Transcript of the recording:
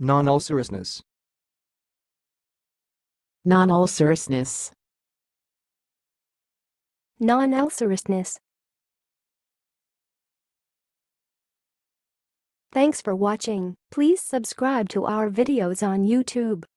nonulcerousness, nonulcerousness, nonulcerousness. Thanks for watching. Please subscribe to our videos on YouTube.